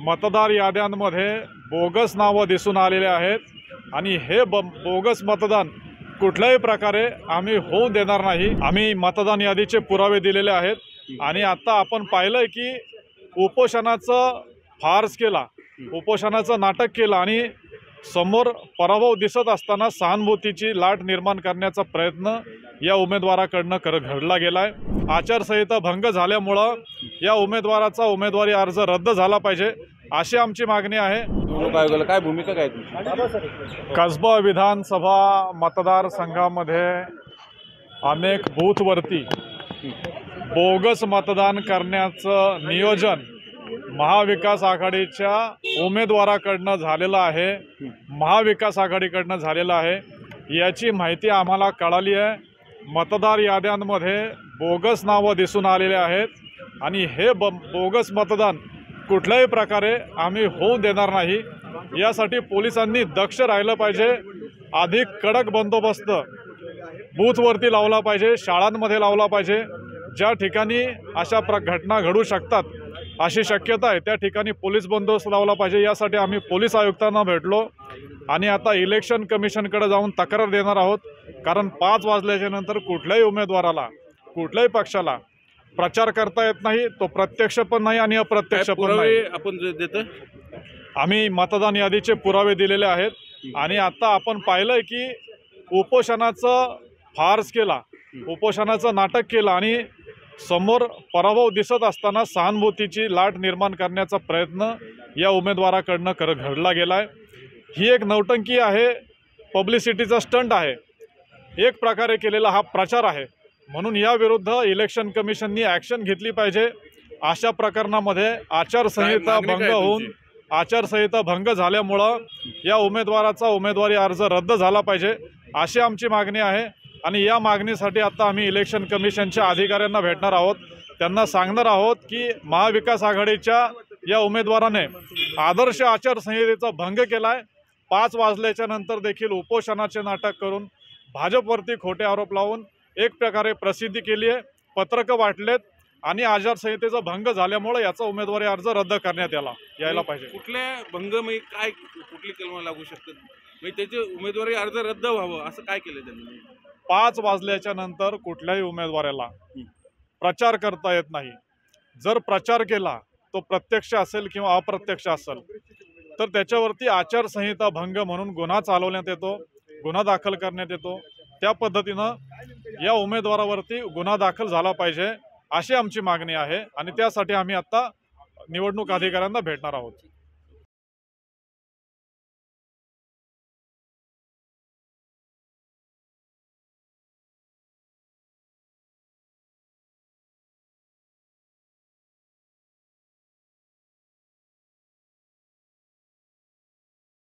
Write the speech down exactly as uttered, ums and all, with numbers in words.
मतदार याद्यांमध्ये बोगस नावं दिसून आलेले आहेत आणि हे ब बोगस मतदान कुठल्याही प्रकारे आम्ही होऊ देणार नाही। आम्ही मतदान यादीचे पुरावे दिलेले आहेत आणि आता आपण पाहिलं की उपोषणाचं फार्स केला, उपोषणाचं नाटक केलं आणि समोर पराभव दिसत असताना सहानुभूतीची लाट निर्माण करण्याचा प्रयत्न या उमेदवाराकडनं कर घडला गेलाय। आचारसंहिता भंग झाल्यामुळं या उमेदवाराचा उमेदवारी अर्ज रद्द झाला पाहिजे अशी आमची मागणी आहे। काय भूमिका काय तुमची? कसबा विधानसभा मतदारसंघामध्ये अनेक बूथवरती बोगस मतदान करण्याचं नियोजन महाविकास आघाडीच्या उमेदवाराकडनं झालेलं आहे, महाविकास आघाडीकडनं झालेलं आहे। याची माहिती आम्हाला कळाली आहे। मतदार याद्यांमध्ये बोगस नावं दिसून आलेले आहेत आणि हे ब बोगस मतदान कुठल्याही प्रकारे आम्ही होऊ देणार नाही। यासाठी पोलिसांनी दक्ष राहिलं पाहिजे, अधिक कडक बंदोबस्त बूथवरती लावला पाहिजे, शाळांमध्ये लावला पाहिजे। ज्या ठिकाणी अशा प्र घटना घडू शकतात अशी शक्यता आहे त्या ठिकाणी पोलीस बंदोबस्त लावला पाहिजे। यासाठी आम्ही पोलीस आयुक्तांना भेटलो आणि आता इलेक्शन कमिशनकडे जाऊन तक्रार देणार आहोत, कारण पाच वाजल्याच्या नंतर कुठल्याही उमेदवाराला कुठल्याही पक्षाला प्रचार करता येत नाही, तो प्रत्यक्ष पण नाही आणि अप्रत्यक्ष पण नाही। आपण देतो आम्ही मतदान यादीचे पुरावे दिलेले आहेत आणि आता आपण पाहिलं की उपोषणाचं फार्स केला, उपोषणाचं नाटक केलं आणि समोर पराभव दिसत असताना सहानुभूतीची लाट निर्माण करण्याचा प्रयत्न या उमेदवाराकडनं कर घडला गेलाय। ही एक नौटंकी आहे, पब्लिसिटीचा स्टंट आहे, एक प्रकारे केलेला हा प्रचार आहे। म्हणून याविरुद्ध इलेक्शन कमिशननी ॲक्शन घेतली पाहिजे। अशा प्रकरणामध्ये आचारसंहिता भंग होऊन आचारसंहिता भंग झाल्यामुळं या उमेदवाराचा उमेदवारी अर्ज रद्द झाला पाहिजे अशी आमची मागणी आहे आणि या मागणीसाठी आता आम्ही इलेक्शन कमिशनच्या अधिकाऱ्यांना भेटणार आहोत। त्यांना सांगणार आहोत की महाविकास आघाडीच्या या उमेदवाराने आदर्श आचारसंहितेचा भंग केलाय, पाच वाजल्याच्या नंतर देखील उपोषणाचे नाटक करून भाजपवरती खोटे आरोप लावून एक प्रकारे प्रसिद्धी केली आहे, पत्रकं वाटलेत आणि आचारसंहितेचा भंग झाल्यामुळे याचा उमेदवारी अर्ज रद्द करण्यात याला यायला पाहिजे। कुठल्या भंग म्हणजे काय, कुठली कलम लागू शकतात म्हणजे त्याचे उमेदवारी अर्ज रद्द व्हावं असं काय केलं त्यांनी? पाच वाजल्याच्या नंतर कुठल्याही उमेदवाराला प्रचार करता येत नाही। जर प्रचार केला तो प्रत्यक्ष असेल किंवा अप्रत्यक्ष असेल तर त्याच्यावरती आचारसंहिता भंग म्हणून गुन्हा चालवण्यात येतो, गुन्हा दाखल करण्यात येतो। त्या पद्धतीनं या उमेदवारावरती गुन्हा दाखल झाला पाहिजे अशी आमची मागणी आहे आणि त्यासाठी आम्ही आता निवडणूक अधिकाऱ्यांना भेटणार आहोत।